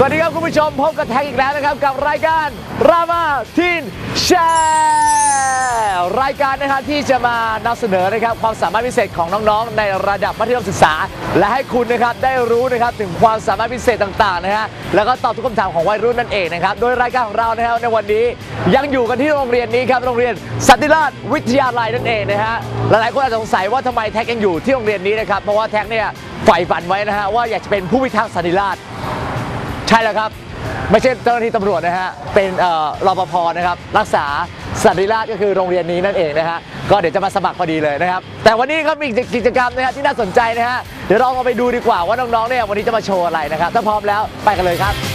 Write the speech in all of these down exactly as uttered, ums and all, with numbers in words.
วัสดีครับคุณผู้ชมพบกับแท็กอีกแล้วนะครับกับรายการรามาทีนแชร์รายการนะครับที่จะมานำเสนอนะครับความสามารถพิเศษของน้องๆในระดับมัธยมศึกษาและให้คุณนะครับได้รู้นะครับถึงความสามารถพิเศษต่างๆนะฮะแล้วก็ตอบทุกคำถามของวัยรุ่นนั่นเองนะครับโดยรายการของเรานะครับในวันนี้ยังอยู่กันที่โรงเรียนนี้ครับโรงเรียนสันติราชวิทยาลัยนั่นเองนะฮะหลายๆคนอาจจะสงสัยว่าทำไมแท็กยังอยู่ที่โรงเรียนนี้นะครับเพราะว่าแท็กเนี่ยใฝ่ฝันไว้นะฮะว่าอยากจะเป็นผู้พิทักษ์สันติราษฎร์ใช่แล้วครับไม่ใช่เจ้าหน้าที่ตำรวจนะฮะเป็นรปภนะครับรักษาสันติราษฎร์ก็คือโรงเรียนนี้นั่นเองนะฮะก็เดี๋ยวจะมาสมัครพอดีเลยนะครับแต่วันนี้ครับมีกิจกรรมนะฮะที่น่าสนใจนะฮะเดี๋ยวเรามาไปดูดีกว่าว่าน้องๆเนี่ยวันนี้จะมาโชว์อะไรนะครับถ้าพร้อมแล้วไปกันเลยครับ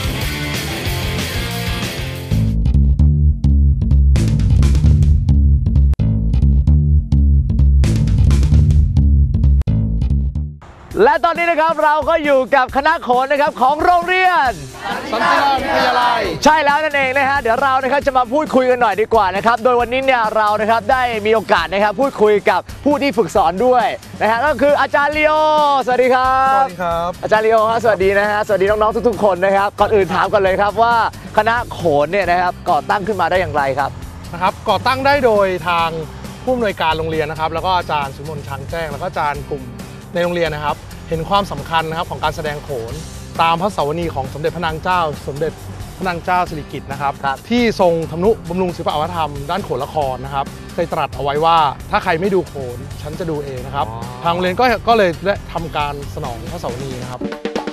และตอนนี้นะครับเราก็อยู่กับคณะโขนนะครับของโรงเรียนสันติราษฎร์วิทยาลัยใช่แล้วนั่นเองนะฮะเดี๋ยวเรานะครับจะมาพูดคุยกันหน่อยดีกว่านะครับโดยวันนี้เนี่ยเรานะครับได้มีโอกาสนะครับพูดคุยกับผู้ที่ฝึกสอนด้วยนะฮะก็คืออาจารย์ลีโอสวัสดีครับสวัสดีครับอาจารย์ลีโอครับสวัสดีนะฮะสวัสดีน้องๆทุกๆคนนะครับก่อนอื่นถามกันเลยครับว่าคณะโขนเนี่ยนะครับก่อตั้งขึ้นมาได้อย่างไรครับนะครับก่อตั้งได้โดยทางผู้อำนวยการโรงเรียนนะครับแล้วก็อาจารย์สุมนต์ช้างแจ้งแล้วก็อาจารย์กลุ่มในโรงเรียนนะครับเห็นความสำคัญนะครับของการแสดงโขนตามพระสวนีของสมเด็จพระนางเจ้าสมเด็จพระนางเจ้าสิริกิติ์นะครับที่ทรงทำนุบำรุงศิลปวัฒนธรรมด้านโขนละครนะครับเคยตรัสเอาไว้ว่าถ้าใครไม่ดูโขนฉันจะดูเองนะครับทางโรงเรียนก็ก็เลยได้ทำการสนองพระสวนีนะครับ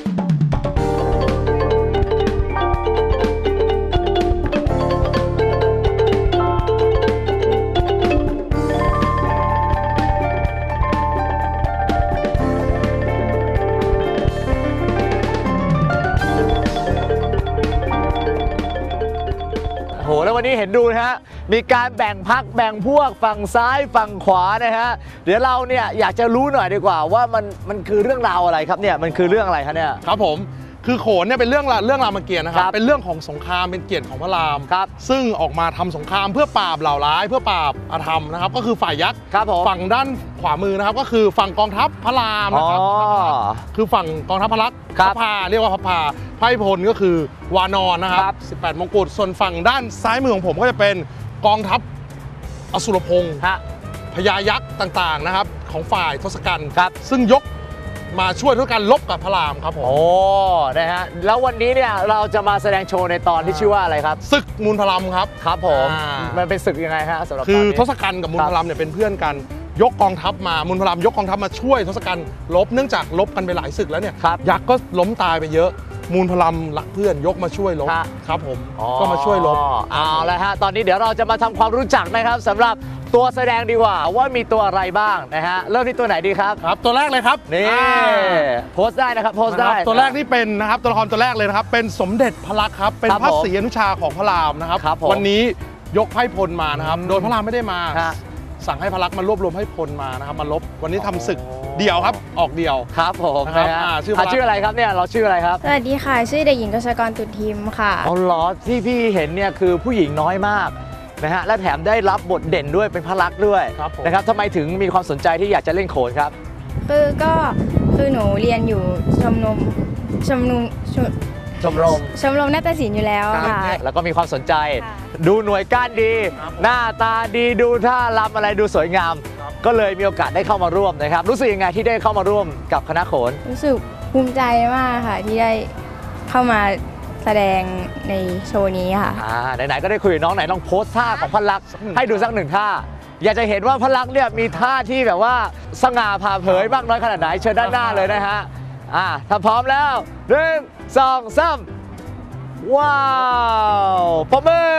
โหแล้ววันนี้เห็นดูนะฮะมีการแบ่งพักแบ่งพวกฝั่งซ้ายฝั่งขวานะฮะเดี๋ยวเราเนี่ยอยากจะรู้หน่อยดีกว่าว่ามันมันคือเรื่องราวอะไรครับเนี่ยมันคือเรื่องอะไรครับเนี่ยครับผมคือโขนเนี่ยเป็นเรื่องเรื่องรามเกียรติ์นะครับเป็นเรื่องของสงครามเป็นเกียรติของพระรามครับซึ่งออกมาทำสงครามเพื่อปราบเหล่าร้ายเพื่อปราบอาธรรมนะครับก็คือฝ่ายยักษ์ฝั่งด้านขวามือนะครับก็คือฝั่งกองทัพพระรามนะครับคือฝั่งกองทัพพระลักษมณ์พระพาเรียกว่าพระพาไพร่พลก็คือวานอนนะครับสิบแปดมงกุฎส่วนฝั่งด้านซ้ายมือของผมก็จะเป็นกองทัพอสุรพงศ์พญายักษ์ต่างๆนะครับของฝ่ายทศกัณฐ์ซึ่งยกมาช่วยด้วยการลบกับพระรามครับผมโอ้นะฮะแล้ววันนี้เนี่ยเราจะมาแสดงโชว์ในตอนที่ชื่อว่าอะไรครับศึกมูลพระรามครับครับผมมันเป็นศึกยังไงฮะสำหรับคือทศกัณฐ์กับมูลพระรามเนี่ยเป็นเพื่อนกันยกกองทัพมามูลพระรามยกกองทัพมาช่วยทศกัณฐ์ลบเนื่องจากลบกันไปหลายศึกแล้วเนี่ยยักษ์ก็ล้มตายไปเยอะมูลพระรามรักเพื่อนยกมาช่วยลบครับผมก็มาช่วยลบเอาละฮะตอนนี้เดี๋ยวเราจะมาทำความรู้จักนะครับสำหรับตัวแสดงดีกว่าว่ามีตัวอะไรบ้างนะฮะเริ่มที่ตัวไหนดีครับครับตัวแรกเลยครับนี่โพสได้นะครับโพสได้ตัวแรกนี่เป็นนะครับตัวละครตัวแรกเลยนะครับเป็นสมเด็จพระลักษมณ์ครับเป็นพระศรีอนุชาของพระรามนะครับวันนี้ยกไพร่พลมานะครับโดยพระรามไม่ได้มาสั่งให้พระลักษมณ์มารวบรวมให้พลมานะครับมาลบวันนี้ทำศึกเดี่ยวครับออกเดี่ยวครับผมนะครับชื่ออะไรครับเนี่ยเราชื่ออะไรครับสวัสดีค่ะชื่อเด็กหญิงกชกรตุลทิมค่ะอ๋อเหรอที่พี่เห็นเนี่ยคือผู้หญิงน้อยมากนะฮะและแถมได้รับบทเด่นด้วยเป็นพระลักษมณ์ด้วยนะครับทำไมถึงมีความสนใจที่อยากจะเล่นโขนครับคือก็คือหนูเรียนอยู่ชมรมชมรมชมรมชมรมนาฏศิลป์อยู่แล้วค่ะแล้วก็มีความสนใจดูหน่วยก้านดีหน้าตาดีดูท่ารำอะไรดูสวยงามก็เลยมีโอกาสได้เข้ามาร่วมนะครับรู้สึกยังไงที่ได้เข้ามาร่วมกับคณะโขนรู้สึกภูมิใจมากค่ะที่ได้เข้ามาแสดงในโชว์นี้ค่ะอ่าไหนๆก็ได้คุยกับน้องไหนลองโพสท่าของพระลักษมณ์ให้ดูสักหนึ่งท่าอยากจะเห็นว่าพระลักษมณ์เนี่ยมีท่าที่แบบว่าสง่าผ่าเผยบ้างน้อยขนาดไหนเชิญด้านหน้าเลยนะฮะอ่าถ้าพร้อมแล้วหนึ่งสองสามว้าวปรบมือ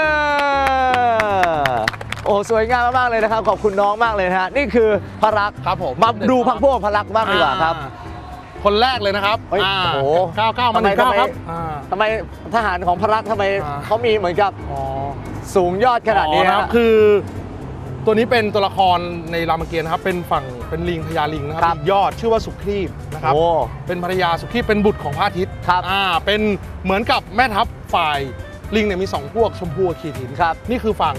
โอ้สวยงามมากๆเลยนะครับขอบคุณน้องมากเลยนะฮะนี่คือพระลักษมณ์ครับผมมาดูพักพวกพระลักษมณ์บ้างดีกว่าครับคนแรกเลยนะครับโอ้โหเก้าเก้ามาหนึ่งเก้าครับทำไมทหารของพระลักษมณ์ทำไมเขามีเหมือนกับสูงยอดขนาดนี้นะครับคือตัวนี้เป็นตัวละครในรามเกียรติ์นะครับเป็นฝั่งเป็นลิงพญาลิงนะครับยอดชื่อว่าสุครีพนะครับเป็นภรรยาสุครีพเป็นบุตรของพระอาทิตย์ครับอ่าเป็นเหมือนกับแม่ทัพฝ่ายลิงเนี่ยมีสองพวกชมพูกับขีถินครับนี่คือฝั่ง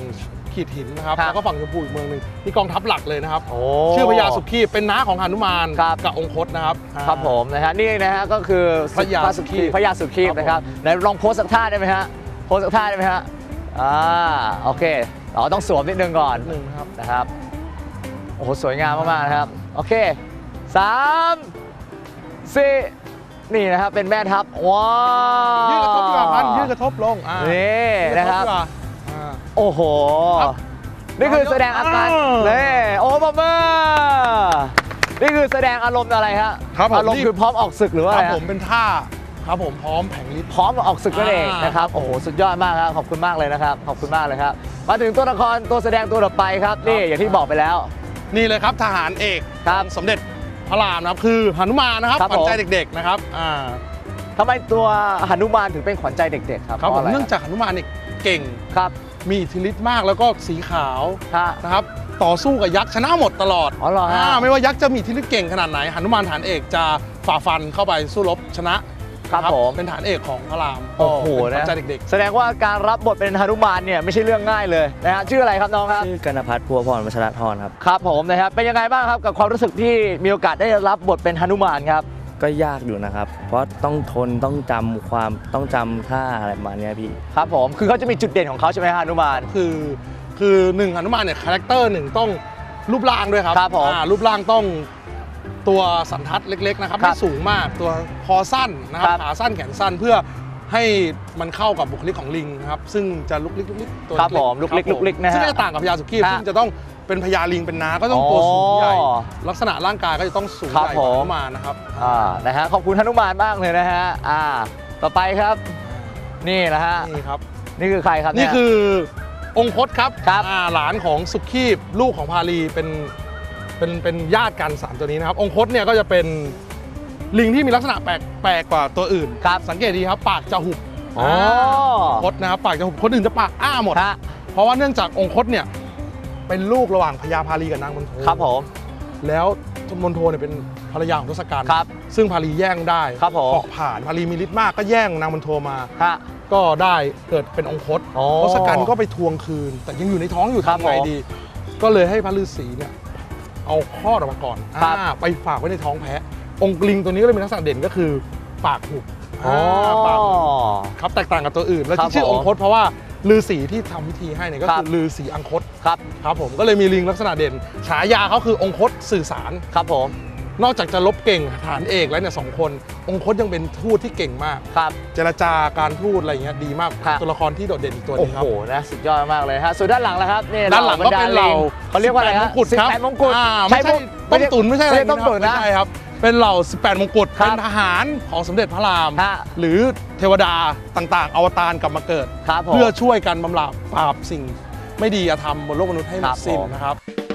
ขีดหินนะครับครับแล้วก็ฝั่งชมพูอีกเมืองหนึ่งนี่กองทัพหลักเลยนะครับโอ้ชื่อพญาสุขีเป็นน้าของหนุมานครับกับองคตนะครับครับผมนะฮะนี่นะฮะก็คือพญาสุขีพญาสุขีครับนะครับไหนลองโพสสักท่าได้ไหมฮะโพสสักท่าได้ไหมฮะอ่าโอเคอ๋อต้องสวมนิดนึงก่อนหนึ่งนะครับนะครับโอ้โหสวยงามมากๆนะครับโอเคสามสี่นี่นะครับเป็นแม่ทัพว้าวยืดกระทบดีกว่าพันยืดกระทบลงอ่านี่ยืดกนะทครับดีกว่าอ่าโอ้โหครับนี่คือแสดงอาการอ้าวนี่โอ้บอมเบอร์นี่คือแสดงอารมณ์อะไรฮะครับผมอารมณ์นี่คือพร้อมออกศึกหรือว่าคอะรับไรฮะผมเป็นท่าครับผมพร้อมแผงฤทธิ์พร้อมออกศึกนั่นเองอ่านนะครับโอ้โหสุดยอดมากครับขอบคุณมากเลยนะครับขอบคุณมากเลยครับมาถึงตัวละครตัวแสดงตัวต่อไปครับนี่อย่างที่บอกไปแล้วนี่เลยครับทหารเอกครับสมเด็จพระรามนะครับคือหนุมานนะครับครับขวัญใจผมเด็กๆนะครับอ่าทำไมตัวหนุมานถึงเป็นขวัญใจเด็กๆครับครับพผราะมอะไรเนื่องจากหนุมานเนี่ยเก่งครับมีอิทธิฤทธิ์มากแล้วก็สีขาวฮะนะครับต่อสู้กับยักษ์ชนะหมดตลอดอ๋อเหรอฮะาไม่ว่ายักษ์จะมีอิทธิฤทธิ์เก่งขนาดไหนหนุมานฐานเอกจะฝ่าฟันเข้าไปสู้รบชนะครับผมเป็นฐานเอกของพระรามโอ้โหเป็นขวันะญใจเด็กแสดงว่าการรับบทเป็นหนุมานเนี่ยไม่ใช่เรื่องง่ายเลยนะฮะชื่ออะไรครับน้องครับชื่อกนพัฒน์พัวพรวัชรธรครับครับผมนะครับเป็นยังไงบ้างครับกับความรู้สึกที่มีโอกาสได้รับบทเป็นหนุมานครับก็ยากอยู่นะครับ เพราะต้องทนต้องจำความต้องจำท่าอะไรประมาณเนี้ยพี่ครับผมคือเขาจะมีจุดเด่นของเขาใช่ไหมฮะหนุมานๆ คือคือหนึ่งหนุมานเนี่ยคาแรคเตอร์หนึ่งต้องรูปร่างด้วยครับครับผมอ่ารูปร่างต้องตัวสันทัดเล็กๆนะครับครัไม่บสูงมากตัวคอสั้นนะคครัรับบ ขาสั้นแขนสั้นเพื่อให้มันเข้ากับบุคลิกของลิงนะครับซึ่งจะลุกลิกลุกลิกตัวครับผมๆลุกลิกครับลุกลิกนะฮะซึ่งจะต่างกับพญาสุกี้ฮะซึ่งจะต้องเป็นพญาลิงเป็นน้าก็ต้องตัวสูงใหญ่อ๋อลักษณะร่างกายก็จะต้องสูงครับใหญ่กว่าผมหนุมานนะครับอ่านะฮะขอบคุณหนุมานมากเลยนะฮะอ่าต่อไปครับ นี่นะฮะนี่ครับนี่คือใครครับนี่เยคือองคตครับครับอ่าหลานของสุขีพลูกของพาลีเป็นเป็นเป็นญาติกันสามตัวนี้นะครับ องคตเนี่ยก็จะเป็นลิงที่มีลักษณะแปลกแปลกกว่าตัวอื่นครับสังเกตดีครับปากจะหุบอ๋อองคตนะครับปากจะหุบคนอื่นจะปากอ้าหมดฮะเพราะว่าเนื่องจากองคตเนี่ยเป็นลูกระหว่างพญาพาลีกับนางมณโฑครับผมแล้วมณโฑเนี่ยเป็นภรรยาของทศกัณฐ์ครับซึ่งพาลีแย่งได้ครับผมเกาะผ่านพาลีมีฤทธิ์มากก็แย่งนางมณโฑมาฮะก็ได้เกิดเป็นองคตอ๋อทศกัณฐ์ก็ไปทวงคืน แต่ยังอยู่ในท้องอยู่ครับทำไงผมดี ก็เลยให้พระฤาษีเนี่ยเอาคลอดออกมาก่อนครับอ่าไปฝากไว้ในท้องแพะ องค์ลิงตัวนี้ก็เลยมีลักษณะเด่นก็คือปากหุบอ๋ออ่าปากหุบครับแตกต่างกับตัวอื่น แล้วครับที่ชื่อผมองคตเพราะว่าฤาษีที่ทำพิธีให้เนี่ยก็ครัคืบอฤาษีอังคตครับครับผมก็เลยมีลิงลักษณะเด่น ฉายาเขาคือองคตสื่อสารครับผมนอกจากจะลบเก่งฐานเอกแล้วเนี่ยสองคน องคตยังเป็นทูตที่เก่งมากครับเจรจาการทูตอะไรอย่างเงี้ยดีมากครับตัวละครที่โดดเด่นอีกตัวหโอ้นึงคโหรับนะสุดยอดมากเลยฮะส่วนด้านหลังแล้วครับนี่ด้านหลังก็เป็นเหล่าเขาเรียกว่าอะไรสิบแปดฮะมงกุฎครับสิบแปดมงกุฎอ่าไม่ใช่ต้มตุ๋นไม่ใช่อะไรต้มตุ๋นนะไม่ใช่ครับ เป็นเหล่าสิบแปดมงกุฎครับเป็นทหารของสมเด็จพระรามฮะหรือเทวดาต่างๆ อวตารกลับมาเกิดครับผมเพื่อช่วยกันบำราบปราบสิ่งไม่ดีอธรรมบนโลกมนุษย์ให้หมครัดบสิ้นผมนะครับ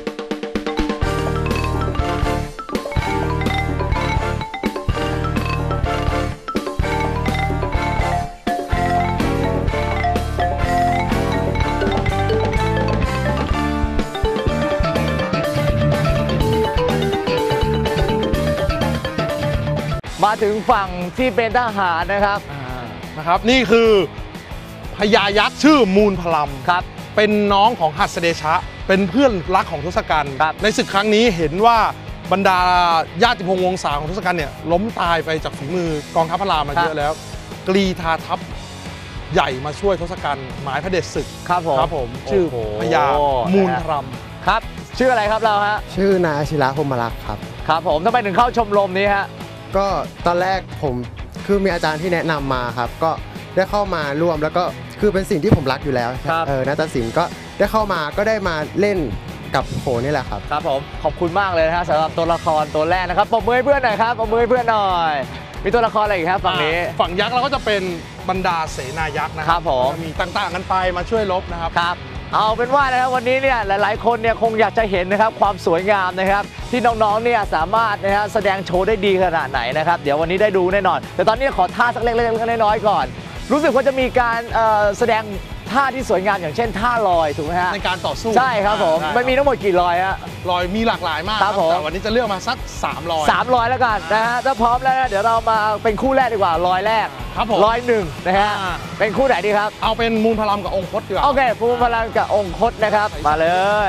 มาถึงฝั่งที่เป็นทหารนะครับนะครับ นี่คือพญายักษ์ชื่อมูลพลัมครับเป็นน้องของหัสเดชะ เป็นเพื่อนรักของทศกัณฐ์ครับในศึกครั้งนี้เห็นว่าบรรดาญาติพงศ์วงศาของทศกัณฐ์เนี่ยล้มตายไปจากฝีมือกองทัพพระรามมาครับเยอะแล้ว กรีธาทัพใหญ่มาช่วยทศกัณฐ์หมายพระเดชศึกครับผมครับผมชื่อโโหพญามูลพลัมครับ ชื่ออะไรครับเราฮะชื่อนายอาชิระพรหมรักษ์ครับครับผมทำไมถึงเข้าชมรมนี้ฮะก็ตอนแรกผมคือมีอาจารย์ที่แนะนำมาครับ ก็ได้เข้ามาร่วมแล้วก็คือเป็นสิ่งที่ผมรักอยู่แล้วครับเออนาฏศิลป์ก็ได้เข้ามาก็ได้มาเล่นกับโขนี่แหละครับครับผมขอบคุณมากเลยนะฮะสำหรับตัวละครตัวแรกนะครับปรบมือให้เพื่อนหน่อยครับปรบมือให้เพื่อนหน่อย มีตัวละครอะไรอีกครับฝั่งนี้ฝั่งยักษ์เราก็จะเป็นบรรดาเสนายักษ์นะคครัรับผมมีต่างๆกันไปมาช่วยรบนะครับครับเอาเป็นว่านะครับวันนี้เนี่ยหลายๆคนเนี่ยคงอยากจะเห็นนะครับความสวยงามนะครับที่น้องๆเนี่ยสามารถนะฮะแสดงโชว์ได้ดีขนาดไหนนะครับเดี๋ยววันนี้ได้ดูแน่นอน แต่ตอนนี้ขอท่าสักเล็กๆน้อยๆก่อน รู้สึกว่าจะมีการเอ่อแสดงทท่าที่สวยงามอย่างเช่นท่าลอยถูกไหมฮะในการต่อสู้ใช่ครับผมมันมีทั้งหมดกี่ลอยฮะลอยมีหลากหลายมากครับผมแต่วันนี้จะเลือกมาสักสามลอยสามลอยแล้วกันนะฮะถ้าพร้อมแล้วนะเดี๋ยวเรามาเป็นคู่แรกดีกว่าลอยแรกครับผมลอยหนึ่งนะฮะอ่าเป็นคู่ไหนดีครับเอาเป็นมูลพลัมกับองค์พจน์ดีกว่าโอเคภูมิพลังกับองค์คตนะครับมาเลย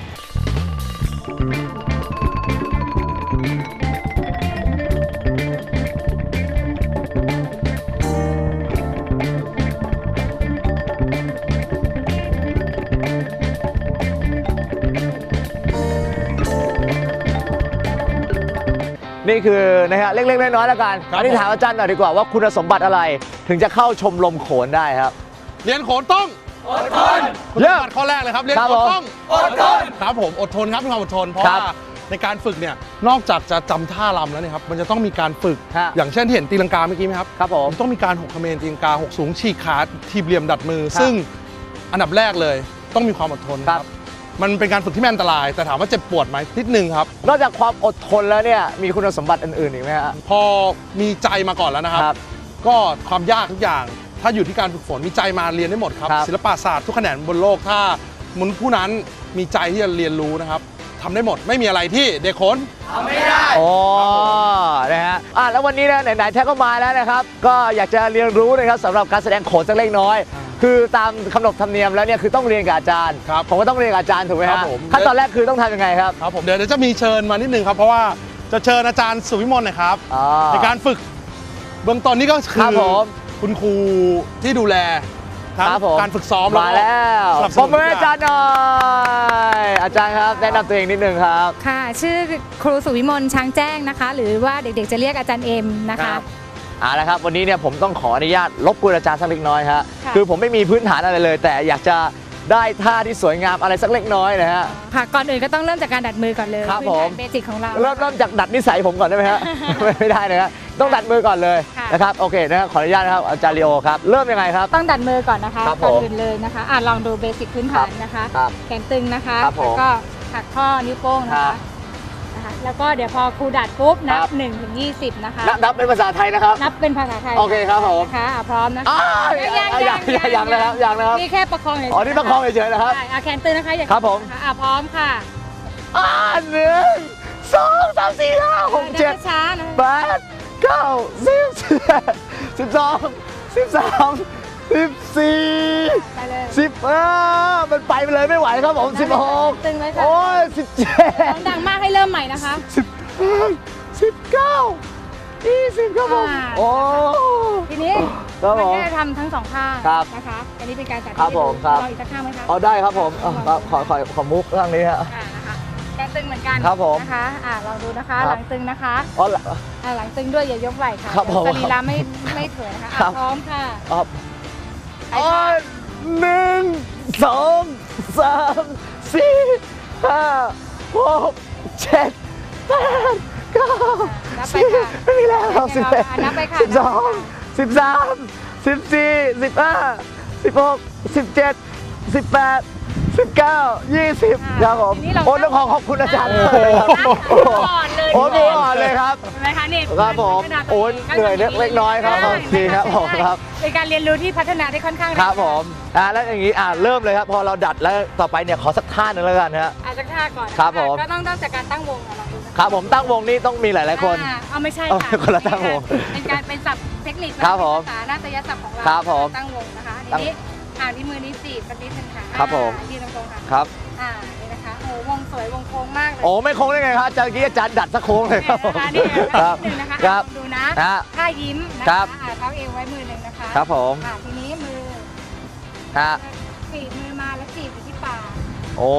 นี่คือนะฮะเล็กๆน้อยๆแล้วกันอันนี้ถามอาจารย์หน่อยดีกว่าว่าคุณสมบัติอะไรถึงจะเข้าชมรมโขนได้ครับเรียนโขนต้องอดทนคุณสมบัติข้อแรกเลยครับเรียนโขนต้องอดทนครับผมอดทนครับมีความอดทนเพราะว่าในการฝึกเนี่ยนอกจากจะจำท่ารำแล้วเนี่ยครับมันจะต้องมีการฝึกอย่างเช่นที่เห็นตีลังกาเมื่อกี้ไหมครับครับผมต้องมีการหกเขมรตีลังกาหกสูงฉีกขาทีบเหลี่ยมดัดมือซึ่งอันดับแรกเลยต้องมีความอดทนครับมันเป็นการฝึกที่ไม่อันตรายแต่ถามว่าเจ็บปวดไหมนิดนึงครับนอกจากความอดทนแล้วเนี่ยมีคุณสมบัติอื่นๆอีกไหมฮะพอมีใจมาก่อนแล้วนะครับก็ความยากทุกอย่างถ้าอยู่ที่การฝึกฝนมีใจมาเรียนได้หมดครับศิลปศาสตร์ทุกแขนงบนโลกถ้ามนุษย์ผู้นั้นมีใจที่จะเรียนรู้นะครับทำได้หมดไม่มีอะไรที่เด็กโขนทำไม่ได้โอ้นะฮะอ่ะแล้ววันนี้นะไหนๆแท้ก็มาแล้วนะครับก็อยากจะเรียนรู้นะครับสำหรับการแสดงโขนสักเล็กน้อยคือตามขนบธรรมเนียมแล้วเนี่ยคือต้องเรียนกับอาจารย์ผมก็ต้องเรียนกับอาจารย์ถูกไหมครับขั้นตอนแรกคือต้องทำยังไงครับครับผมเดี๋ยวจะมีเชิญมานิดนึงครับเพราะว่าจะเชิญอาจารย์สุวิมลนะครับในการฝึกเบื้องต้นนี้ก็คือคุณครูที่ดูแลทั้งการฝึกซ้อมมาแล้วปรบมืออาจารย์หน่อยอาจารย์ครับแนะนำตัวเองนิดนึงครับค่ะชื่อครูสุวิมลช้างแจ้งนะคะหรือว่าเด็กๆจะเรียกอาจารย์เอ็มนะคะเอาละครับวันนี้เนี่ยผมต้องขออนุญาตรบกวนอาจารย์สักเล็กน้อยฮะคือผมไม่มีพื้นฐานอะไรเลยแต่อยากจะได้ท่าที่สวยงามอะไรสักเล็กน้อยนะฮะค่ะก่อนอื่นก็ต้องเริ่มจากการดัดมือก่อนเลยครับผมเบสิกของเราเริ่มเริ่มจากดัดนิสัยผมก่อนได้ไหมฮะไม่ได้นะฮะต้องดัดมือก่อนเลยนะครับโอเคนะครับขออนุญาตนะครับอาจารย์ลีโอครับเริ่มยังไงครับต้องดัดมือก่อนนะคะก่อนอื่นเลยนะคะอ่ะลองดูเบสิกพื้นฐานนะคะแขนตึงนะคะแล้วก็หักข้อนิ้วโป้งนะคะแล้วก็เดี๋ยวพอครูดัดปุ๊บนับหนึ่งถึงยี่สิบนะคะนับเป็นภาษาไทยนะครับนับเป็นภาษาไทยโอเคครับผมนะคะพร้อมนะคะยังยังยังนะครับยังนะครับนี่แค่ประคองเฉยๆอ๋อนี่ประคองเฉยๆนะครับอ่ะแขนตึงนะคะอย่างครับผมอ่ะพร้อมค่ะอ่าหนึ่งสองสามสี่ห้าหกเจ็ดแปดเก้าสิบสิบสองสิบสามสิบสี่สิบห้ามันไปไปเลยไม่ไหวครับผมสิบหกโอ้ยสิบเจ็ดดังมากให้เริ่มใหม่นะคะสิบสิบเก้ายี่สิบครับผมโอ้ทีนี้มันก็จะทำทั้งสองข้างนะคะอันนี้เป็นการจัดครับผมครับลองอีกสักข้างไหมคะอ๋อได้ครับผมขอขอขอมุกข้างนี้ฮะแกตึงเหมือนกันครับผมนะคะอ่าลองดูนะคะหลังตึงนะคะอ๋อหลังตึงด้วยอย่ายกไหล่ค่ะสรีระไม่ไม่เถื่อนนะคะพร้อมค่ะอ๋อหนึ่งสองสามสี่ห้าหกเจ็ดแปดเก้าสิบไม่มีแล้วครับสิบเอ็ดสิบสองสิบสามสิบสี่สิบห้าสิบหกสิบเจ็ดสิบแปดสิบเก้ายี่สิบครับผมโอ้ต้องขอขอบคุณอาจารย์เลยครับโอ้มืออ่อนเลยครับเห็นไหมคะนี่ครับผมโอ้เหนื่อยเล็กน้อยครับดีครับผมครับเป็นการเรียนรู้ที่พัฒนาได้ค่อนข้างครับผมอ่าแล้วอย่างนี้อ่าเริ่มเลยครับพอเราดัดแล้วต่อไปเนี่ยขอสักท่าหนึ่งแล้วกันฮะอ่าสักท่าก่อนครับผมก็ต้องต้องจากการตั้งวงลองดูครับผมตั้งวงนี่ต้องมีหลายๆคนเอาไม่ใช่ค่ะคนละตั้งวงเป็นการเป็นศัพท์เทคนิคภาษานาฏยศัพท์ของเราครับผมตั้งวงนะคะทีนี้อ่าที่มือนี้จีบสักนิดนึงค่ะครับผมยืนตรงๆค่ะครับอ่านี่นะคะโอ้วงสวยวงโค้งมากเลยโอ้ไม่โค้งได้ไงครับอาจารย์กี้อาจารย์ดัดสักโค้งเลยครับนี่ครับนึงนะคะลองดูนะท่ายิ้มนะคะเท้าเอวไว้มือหนึ่งนะคะครับผมอ่าทีนี้มือฮะจีบมือมาแล้วจีบไปที่ปากโอ้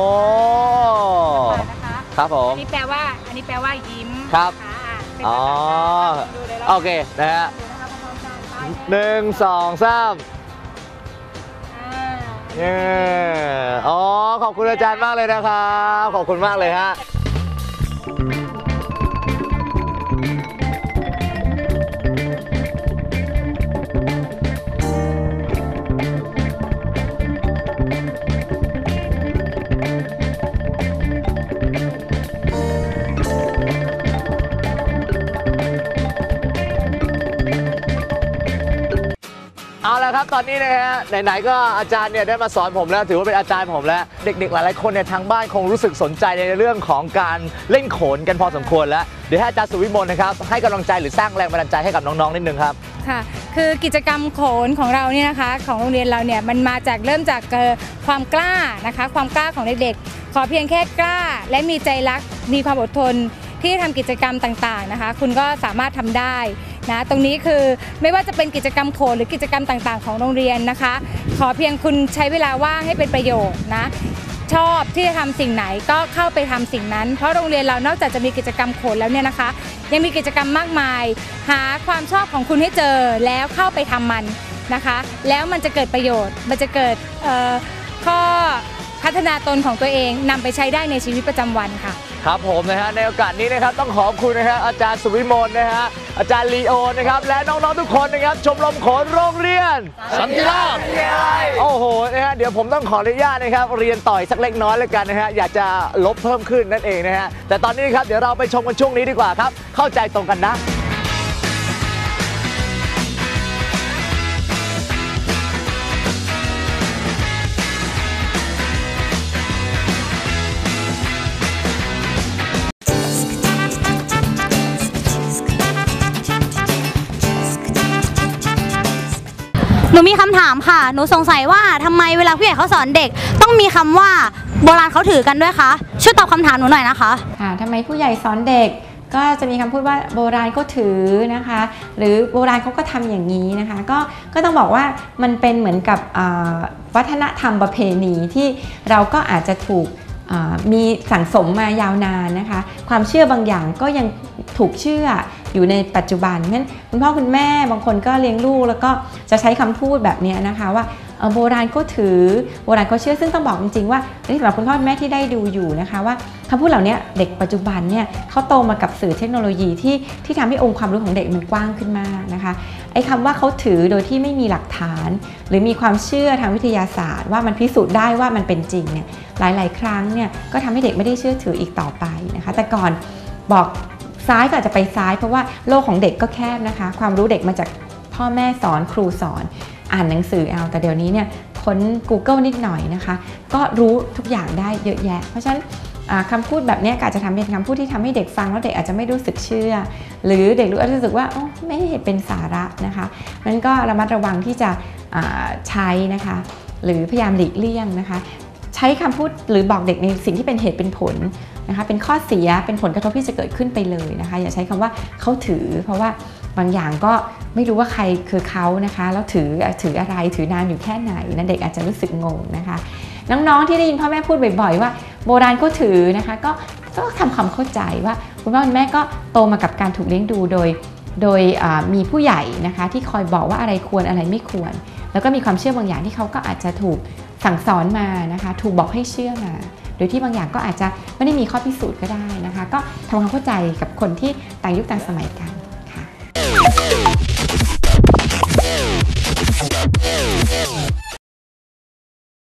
นะคะครับผมอันนี้แปลว่าอันนี้แปลว่ายิ้มครับอ๋อโอเคนะฮะหนึ่งสองสามอ๋อขอบคุณอาจารย์มากเลยนะครับขอบคุณมากเลยฮะ เอาละครับตอนนี้นะฮะไหนๆก็อาจารย์เนี่ยได้มาสอนผมแล้วถือว่าเป็นอาจารย์ผมแล้วเด็กๆหลายๆคนเนี่ยทางบ้านคงรู้สึกสนใจในเรื่องของการเล่นโขนกันพอสมควรแล้วเดี๋ยวให้อาจารย์สุวิมลนะครับให้กำลังใจหรือสร้างแรงบันดาลใจให้กับน้องๆนิดนึงครับค่ะคือกิจกรรมโขนของเราเนี่ยนะคะของโรงเรียนเราเนี่ยมันมาจากเริ่มจากความกล้านะคะความกล้าของเด็กๆขอเพียงแค่กล้าและมีใจรักมีความอดทนที่ทำกิจกรรมต่างๆนะคะคุณก็สามารถทำได้นะตรงนี้คือไม่ว่าจะเป็นกิจกรรมโขนหรือกิจกรรมต่างๆของโรงเรียนนะคะขอเพียงคุณใช้เวลาว่างให้เป็นประโยชน์นะชอบที่จะทำสิ่งไหนก็เข้าไปทำสิ่งนั้นเพราะโรงเรียนเรานอกจากจะมีกิจกรรมโขนแล้วเนี่ยนะคะยังมีกิจกรรมมากมายหาความชอบของคุณให้เจอแล้วเข้าไปทำมันนะคะแล้วมันจะเกิดประโยชน์มันจะเกิดข้อพัฒนาตนของตัวเองนำไปใช้ได้ในชีวิตประจำวันค่ะครับผมนะฮะในโอกาสนี้นะครับต้องขอบคุณนะฮะอาจารย์สุวิมลนะฮะอาจารย์ลีโอนะครับและน้องๆทุกคนนะครับชมรมโขนโรงเรียนสันติราษฎร์โอ้โหนะฮะเดี๋ยวผมต้องขออนุญาตนะครับเรียนต่อยสักเล็กน้อยแล้วกันนะฮะอยากจะลบเพิ่มขึ้นนั่นเองนะฮะแต่ตอนนี้ครับเดี๋ยวเราไปชมกันช่วงนี้ดีกว่าครับเข้าใจตรงกันนะหนูมีคำถามค่ะหนูสงสัยว่าทำไมเวลาผู้ใหญ่เขาสอนเด็กต้องมีคำว่าโบราณเขาถือกันด้วยคะช่วยตอบคำถามหนูหน่อยนะคะค่ะทำไมผู้ใหญ่สอนเด็กก็จะมีคำพูดว่าโบราณก็ถือนะคะหรือโบราณเขาก็ทำอย่างนี้นะคะก็ก็ต้องบอกว่ามันเป็นเหมือนกับวัฒนธรรมประเพณีที่เราก็อาจจะถูกมีสั่งสมมายาวนานนะคะความเชื่อบางอย่างก็ยังถูกเชื่ออยู่ในปัจจุบันงั้นคุณพ่อคุณแม่บางคนก็เลี้ยงลูกแล้วก็จะใช้คำพูดแบบนี้นะคะว่าโบราณก็ถือโบราณก็เชื่อซึ่งต้องบอกจริงๆว่าสำหรับคุณพ่อคุณแม่ที่ได้ดูอยู่นะคะว่าคำพูดเหล่านี้เด็กปัจจุบันเนี่ยเขาโตมากับสื่อเทคโนโลยีที่ที่ทำให้องค์ความรู้ของเด็กมันกว้างขึ้นมากนะคะไอ้คำว่าเขาถือโดยที่ไม่มีหลักฐานหรือมีความเชื่อทางวิทยาศาสตร์ว่ามันพิสูจน์ได้ว่ามันเป็นจริงเนี่ยหลายๆครั้งเนี่ยก็ทำให้เด็กไม่ได้เชื่อถืออีกต่อไปนะคะแต่ก่อนบอกซ้ายก็อาจจะไปซ้ายเพราะว่าโลกของเด็กก็แคบนะคะความรู้เด็กมาจากพ่อแม่สอนครูสอนอ่านหนังสือเอาแต่เดี๋ยวนี้เนี่ยค้น Google นิดหน่อยนะคะก็รู้ทุกอย่างได้เยอะแยะเพราะฉะนั้นคำพูดแบบนี้อาจจะทำเป็นคำพูดที่ทำให้เด็กฟังแล้วเด็กอาจจะไม่รู้สึกเชื่อหรือเด็กรู้สึกว่าไม่เห็นเป็นสาระนะคะนั้นก็ระมัดระวังที่จะใช้นะคะหรือพยายามหลีกเลี่ยงนะคะใช้คำพูดหรือบอกเด็กในสิ่งที่เป็นเหตุเป็นผลนะคะเป็นข้อเสียเป็นผลกระทบที่จะเกิดขึ้นไปเลยนะคะอย่าใช้คำว่าเขาถือเพราะว่าบางอย่างก็ไม่รู้ว่าใครคือเขานะคะแล้วถือถืออะไรถือนานอยู่แค่ไหนนะเด็กอาจจะรู้สึกงงนะคะน้องๆที่ได้ยินพ่อแม่พูดบ่อยๆว่าโบราณก็ถือนะคะก็ก็ทำความเข้าใจว่าคุณพ่อคุณแม่ก็โตมากับการถูกเลี้ยงดูโดยโดยมีผู้ใหญ่นะคะที่คอยบอกว่าอะไรควรอะไรไม่ควรแล้วก็มีความเชื่อบางอย่างที่เขาก็อาจจะถูกสั่งสอนมานะคะถูกบอกให้เชื่อมาโดยที่บางอย่างก็อาจจะไม่ได้มีข้อพิสูจน์ก็ได้นะคะก็ทำความเข้าใจกับคนที่ต่างยุคต่างสมัยกันค่ะ